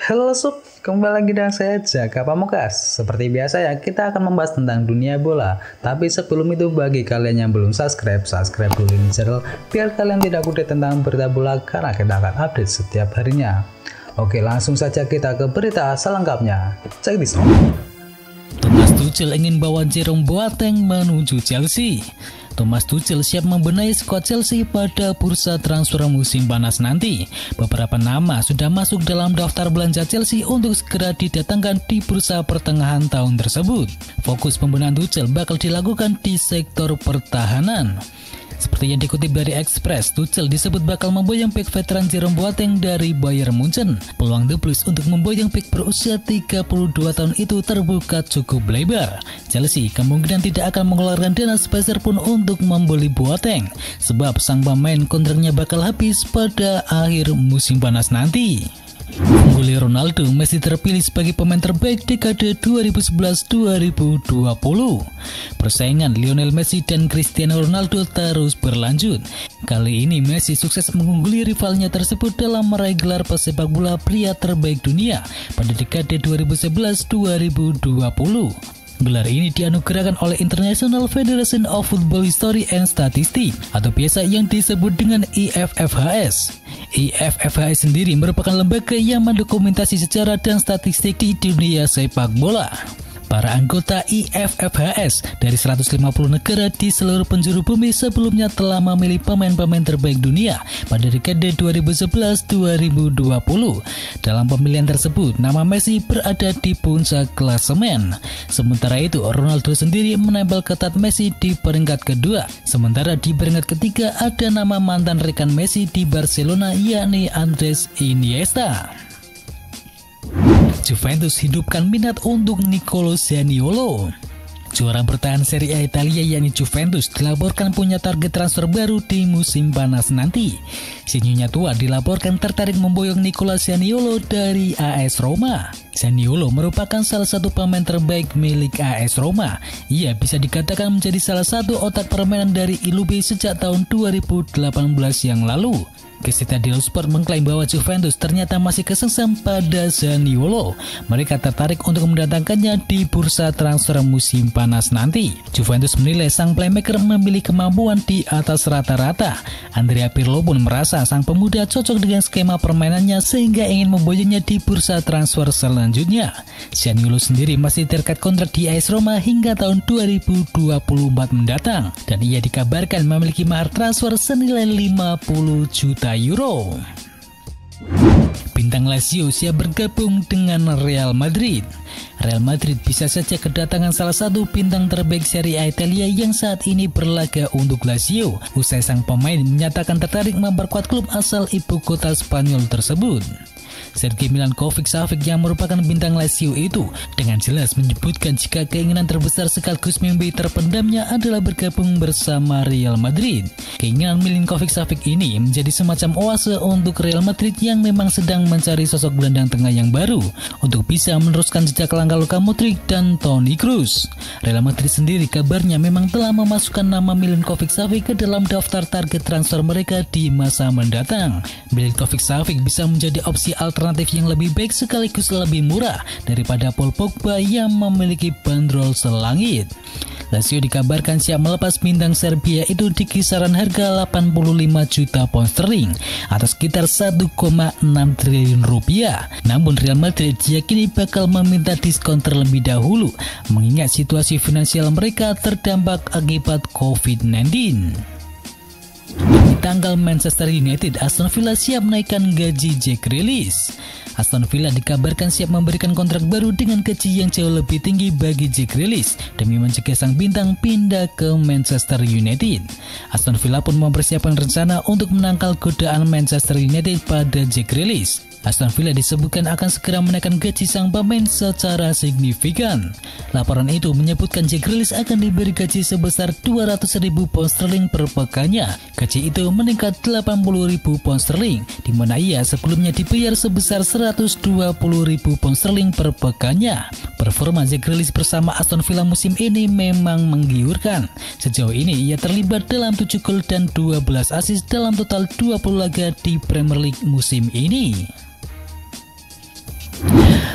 Halo Sob, kembali lagi dengan saya Jaka Pamungkas. Seperti biasa ya, kita akan membahas tentang dunia bola. Tapi sebelum itu bagi kalian yang belum subscribe dulu ini channel biar kalian tidak update tentang berita bola karena kita akan update setiap harinya. Oke, langsung saja kita ke berita selengkapnya. Check this out. Thomas Tuchel ingin bawa Jerome Boateng menuju Chelsea. Thomas Tuchel siap membenahi skuad Chelsea pada bursa transfer musim panas nanti. Beberapa nama sudah masuk dalam daftar belanja Chelsea untuk segera didatangkan di bursa pertengahan tahun tersebut. Fokus pembenahan Tuchel bakal dilakukan di sektor pertahanan. Seperti yang dikutip dari Express, Tuchel disebut bakal memboyong bek veteran Jerome Boateng dari Bayern Munchen. Peluang The Blues untuk memboyong bek berusia 32 tahun itu terbuka cukup lebar. Chelsea kemungkinan tidak akan mengeluarkan dana sepeser pun untuk membeli Boateng, sebab sang pemain kontraknya bakal habis pada akhir musim panas nanti. Unggul Ronaldo masih terpilih sebagai pemain terbaik dekade 2011-2020. Persaingan Lionel Messi dan Cristiano Ronaldo terus berlanjut. Kali ini Messi sukses mengungguli rivalnya tersebut dalam meraih gelar pesepak bola pria terbaik dunia pada dekade 2011-2020. Gelar ini dianugerahkan oleh International Federation of Football History and Statistics atau biasa yang disebut dengan IFFHS. IFFHS sendiri merupakan lembaga yang mendokumentasi sejarah dan statistik di dunia sepak bola. Para anggota IFFHS dari 150 negara di seluruh penjuru bumi sebelumnya telah memilih pemain-pemain terbaik dunia pada dekade 2011-2020. Dalam pemilihan tersebut, nama Messi berada di puncak klasemen. Sementara itu, Ronaldo sendiri menempel ketat Messi di peringkat kedua. Sementara di peringkat ketiga ada nama mantan rekan Messi di Barcelona yakni Andres Iniesta. Juventus hidupkan minat untuk Nicolo Zaniolo. Juara bertahan Serie A Italia yakni Juventus dilaporkan punya target transfer baru di musim panas nanti. Sinyonya tua dilaporkan tertarik memboyong Nicolo Zaniolo dari AS Roma. Zaniolo merupakan salah satu pemain terbaik milik AS Roma. Ia bisa dikatakan menjadi salah satu otak permainan dari ILB sejak tahun 2018 yang lalu. Citadel Sport mengklaim bahwa Juventus ternyata masih kesengsem pada Zaniolo. Mereka tertarik untuk mendatangkannya di bursa transfer musim panas nanti. Juventus menilai sang playmaker memiliki kemampuan di atas rata-rata. Andrea Pirlo pun merasa sang pemuda cocok dengan skema permainannya sehingga ingin memboyongnya di bursa transfer selanjutnya. Zaniolo sendiri masih terikat kontrak di AS Roma hingga tahun 2024 mendatang dan ia dikabarkan memiliki mahar transfer senilai 50 juta euro. Bintang Lazio siap bergabung dengan Real Madrid. Real Madrid bisa saja kedatangan salah satu bintang terbaik Serie A Italia yang saat ini berlaga untuk Lazio. Usai sang pemain menyatakan tertarik memperkuat klub asal ibu kota Spanyol tersebut. Sergei Milinkovic-Savic yang merupakan bintang Lazio itu dengan jelas menyebutkan jika keinginan terbesar sekaligus mimpi terpendamnya adalah bergabung bersama Real Madrid. Keinginan Milinkovic-Savic ini menjadi semacam oase untuk Real Madrid yang memang sedang mencari sosok gelandang tengah yang baru untuk bisa meneruskan jejak langkah Luka Modric dan Toni Kroos. Real Madrid sendiri kabarnya memang telah memasukkan nama Milinkovic-Savic ke dalam daftar target transfer mereka di masa mendatang. Milinkovic-Savic bisa menjadi opsi alternatif yang lebih baik sekaligus lebih murah daripada Paul Pogba yang memiliki bandrol selangit. Lazio dikabarkan siap melepas bintang Serbia itu di kisaran harga 85 juta pound sterling atau sekitar 1,6 triliun rupiah. Namun Real Madrid diyakini bakal meminta diskon terlebih dahulu mengingat situasi finansial mereka terdampak akibat COVID-19. Di tanggal Manchester United, Aston Villa siap menaikkan gaji Jack Grealish. Aston Villa dikabarkan siap memberikan kontrak baru dengan gaji yang jauh lebih tinggi bagi Jack Grealish demi mencegah sang bintang pindah ke Manchester United. Aston Villa pun mempersiapkan rencana untuk menangkal godaan Manchester United pada Jack Grealish. Aston Villa disebutkan akan segera menaikkan gaji sang pemain secara signifikan. Laporan itu menyebutkan Jack Grealish akan diberi gaji sebesar 200.000 pound sterling per pekannya. Gaji itu meningkat 80.000 pound sterling, di mana ia sebelumnya dibayar sebesar 120.000 pound sterling per pekannya. Performa Jack Grealish bersama Aston Villa musim ini memang menggiurkan. Sejauh ini ia terlibat dalam 7 gol dan 12 assist dalam total 20 laga di Premier League musim ini.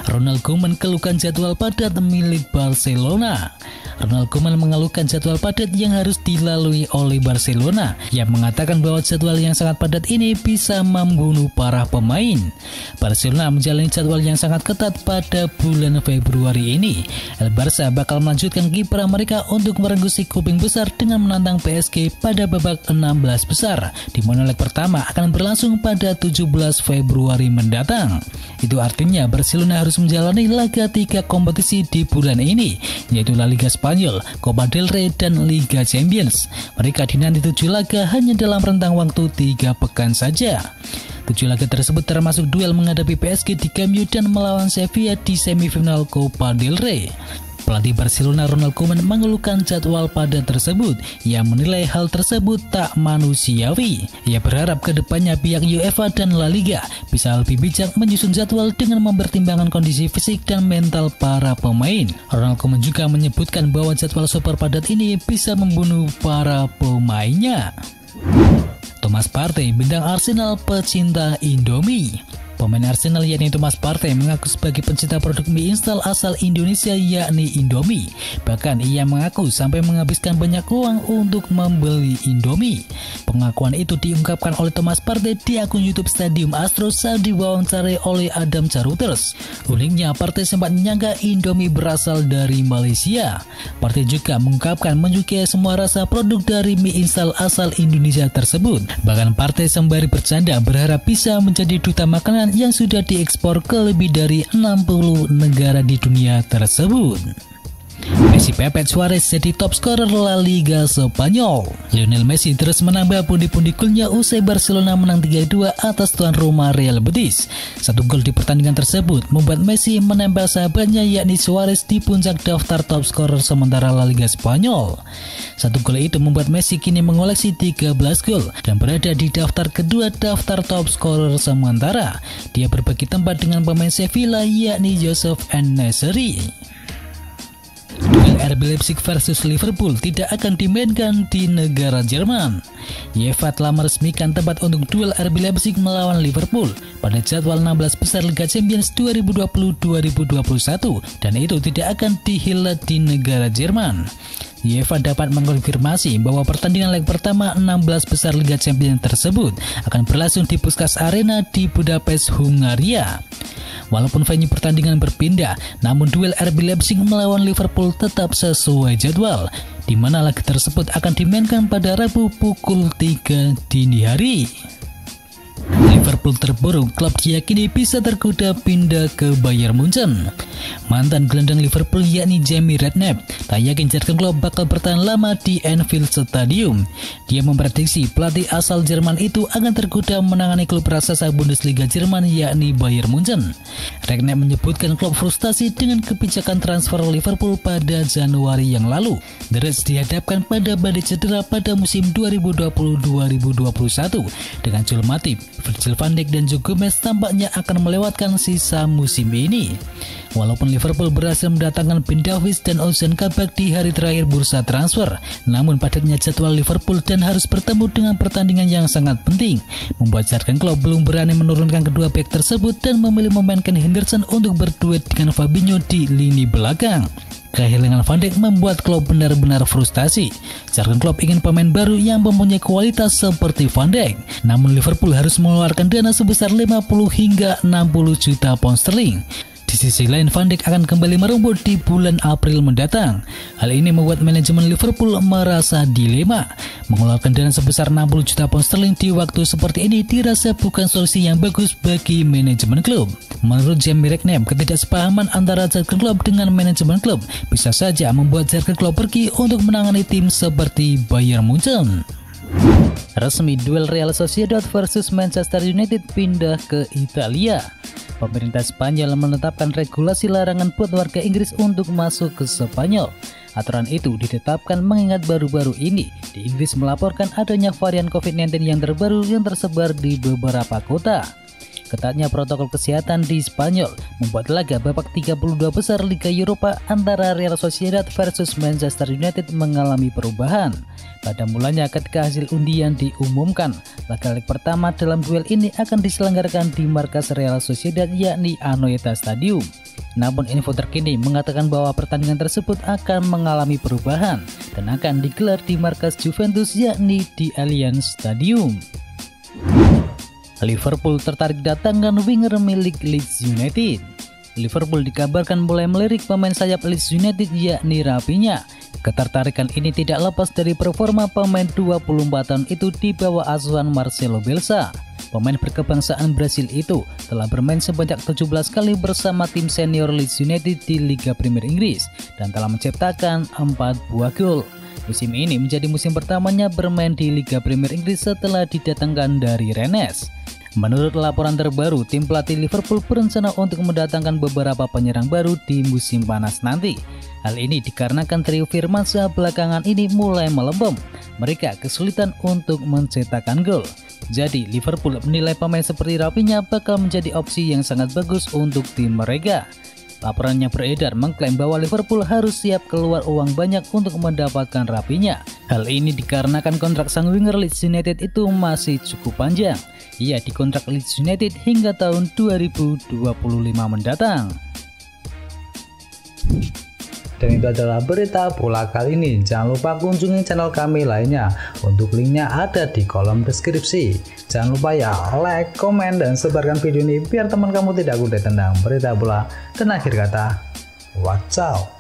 Ronald Koeman keluhkan jadwal padat milik Barcelona. Ronald Koeman mengeluhkan jadwal padat yang harus dilalui oleh Barcelona. Ia mengatakan bahwa jadwal yang sangat padat ini bisa membunuh para pemain. Barcelona menjalani jadwal yang sangat ketat pada bulan Februari ini. El Barça bakal melanjutkan kiprah mereka untuk merenggut si kuping besar dengan menantang PSG pada babak 16 besar, di mana leg pertama akan berlangsung pada 17 Februari mendatang. Itu artinya Barcelona harus menjalani laga 3 kompetisi di bulan ini, yaitu La Liga Spanyol, Copa del Rey, dan Liga Champions. Mereka dinanti 7 laga hanya dalam rentang waktu 3 pekan saja. 7 laga tersebut termasuk duel menghadapi PSG di Camp Nou dan melawan Sevilla di semifinal Copa del Rey. Pelatih Barcelona Ronald Koeman mengeluhkan jadwal padat tersebut. Ia menilai hal tersebut tak manusiawi. Ia berharap kedepannya pihak UEFA dan La Liga bisa lebih bijak menyusun jadwal dengan mempertimbangkan kondisi fisik dan mental para pemain. Ronald Koeman juga menyebutkan bahwa jadwal super padat ini bisa membunuh para pemainnya. Thomas Partey, bintang Arsenal pecinta Indomie. Pemain Arsenal yakni Thomas Partey mengaku sebagai pencinta produk mie instan asal Indonesia yakni Indomie. Bahkan ia mengaku sampai menghabiskan banyak uang untuk membeli Indomie. Pengakuan itu diungkapkan oleh Thomas Partey di akun YouTube Stadium Astro saat diwawancarai oleh Adam Charuters. Uniknya, Partey sempat menyangka Indomie berasal dari Malaysia. Partey juga mengungkapkan menyukai semua rasa produk dari mie instan asal Indonesia tersebut. Bahkan Partey sembari bercanda berharap bisa menjadi duta makanan yang sudah diekspor ke lebih dari 60 negara di dunia tersebut. Messi pepet Suarez jadi top scorer La Liga Spanyol. Lionel Messi terus menambah pundi-pundi golnya usai Barcelona menang 3-2 atas tuan rumah Real Betis. 1 gol di pertandingan tersebut membuat Messi menempel sahabatnya yakni Suarez di puncak daftar top scorer sementara La Liga Spanyol. 1 gol itu membuat Messi kini mengoleksi 13 gol dan berada di daftar kedua daftar top scorer sementara. Dia berbagi tempat dengan pemain Sevilla yakni Youssef En-Nesyri. Duel RB Leipzig versus Liverpool tidak akan dimainkan di negara Jerman. UEFA telah meresmikan tempat untuk duel RB Leipzig melawan Liverpool pada jadwal 16 besar Liga Champions 2020-2021 dan itu tidak akan dihelat di negara Jerman. UEFA dapat mengkonfirmasi bahwa pertandingan leg pertama 16 besar Liga Champions tersebut akan berlangsung di Puskás Arena di Budapest, Hungaria. Walaupun venue pertandingan berpindah, namun duel RB Leipzig melawan Liverpool tetap sesuai jadwal, di mana laga tersebut akan dimainkan pada Rabu pukul 3 dini hari. Liverpool terburuk, klub diyakini bisa tergoda pindah ke Bayern Munchen. Mantan gelandang Liverpool yakni Jamie Redknapp tak yakin Jurgen Klopp bakal bertahan lama di Anfield Stadium. Dia memprediksi pelatih asal Jerman itu akan tergoda menangani klub raksasa Bundesliga Jerman yakni Bayern Munchen. Redknapp menyebutkan Klopp frustasi dengan kebijakan transfer Liverpool pada Januari yang lalu. The Reds dihadapkan pada badai cedera pada musim 2020-2021 dengan Joel Matip, Virgil van Dijk dan Joe Gomez tampaknya akan melewatkan sisa musim ini. Walaupun Liverpool berhasil mendatangkan Ben Davies dan Ozan Kabak di hari terakhir bursa transfer, namun padatnya jadwal Liverpool dan harus bertemu dengan pertandingan yang sangat penting membuat Jurgen Klopp belum berani menurunkan kedua bek tersebut dan memilih memainkan Henderson untuk berduet dengan Fabinho di lini belakang. Kehilangan Van Dijk membuat Klopp benar-benar frustasi. Jurgen Klopp ingin pemain baru yang mempunyai kualitas seperti Van Dijk. Namun Liverpool harus mengeluarkan dana sebesar 50 hingga 60 juta pound sterling. Di sisi lain, Van Dijk akan kembali merumput di bulan April mendatang. Hal ini membuat manajemen Liverpool merasa dilema. Mengeluarkan dana sebesar 60 juta pound sterling di waktu seperti ini dirasa bukan solusi yang bagus bagi manajemen klub. Menurut Jamie Redknapp, ketidaksepahaman antara Jurgen Klopp dengan manajemen klub bisa saja membuat Jurgen Klopp pergi untuk menangani tim seperti Bayern Munchen. Resmi duel Real Sociedad versus Manchester United pindah ke Italia. Pemerintah Spanyol menetapkan regulasi larangan buat warga Inggris untuk masuk ke Spanyol. Aturan itu ditetapkan mengingat baru-baru ini di Inggris melaporkan adanya varian COVID-19 yang terbaru yang tersebar di beberapa kota. Ketatnya protokol kesehatan di Spanyol membuat laga babak 32 besar Liga Eropa antara Real Sociedad versus Manchester United mengalami perubahan. Pada mulanya ketika hasil undian diumumkan, laga leg pertama dalam duel ini akan diselenggarakan di markas Real Sociedad yakni Anoeta Stadium. Namun info terkini mengatakan bahwa pertandingan tersebut akan mengalami perubahan dan akan digelar di markas Juventus, yakni di Allianz Stadium. Liverpool tertarik datangkan winger milik Leeds United. Liverpool dikabarkan mulai melirik pemain sayap Leeds United, yakni Raphinha. Ketertarikan ini tidak lepas dari performa pemain 24 tahun itu di bawah asuhan Marcelo Bielsa. Pemain berkebangsaan Brasil itu telah bermain sebanyak 17 kali bersama tim senior Leeds United di Liga Premier Inggris dan telah menciptakan 4 buah gol. Musim ini menjadi musim pertamanya bermain di Liga Premier Inggris setelah didatangkan dari Rennes. Menurut laporan terbaru, tim pelatih Liverpool berencana untuk mendatangkan beberapa penyerang baru di musim panas nanti. Hal ini dikarenakan trio Firmansyah belakangan ini mulai melempem. Mereka kesulitan untuk mencetakkan gol. Jadi Liverpool menilai pemain seperti Raphinha bakal menjadi opsi yang sangat bagus untuk tim mereka. Laporannya beredar mengklaim bahwa Liverpool harus siap keluar uang banyak untuk mendapatkan Raphinha. Hal ini dikarenakan kontrak sang winger Leeds United itu masih cukup panjang. Ia dikontrak Leeds United hingga tahun 2025 mendatang. Dan itu adalah berita bola kali ini. Jangan lupa kunjungi channel kami lainnya. Untuk linknya ada di kolom deskripsi. Jangan lupa ya like, komen, dan sebarkan video ini biar teman kamu tidak update tentang berita bola. Dan akhir kata, watch out.